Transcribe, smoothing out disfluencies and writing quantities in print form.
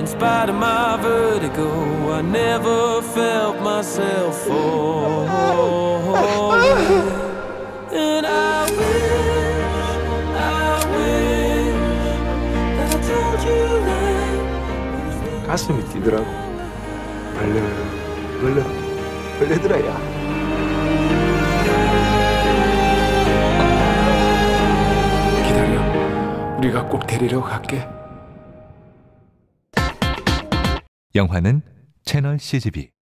In spite of my vertigo, I never felt myself fall. And I wish that I told you that. 가슴이 뛰더라고. 벌레들아, 야. 기다려. 우리가 꼭 데리러 갈게. 영화는 채널 CGV